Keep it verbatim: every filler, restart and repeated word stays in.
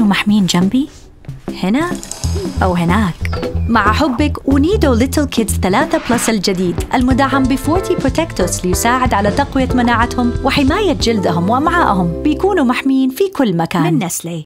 محمين جنبي؟ هنا أو هناك؟ مع حبك ونيدو ليتل كيدز ثلاثة بلس الجديد المدعم ب أربعين بروتكتوس ليساعد على تقوية مناعتهم وحماية جلدهم وأمعائهم، بيكونوا محمين في كل مكان. من نسلي.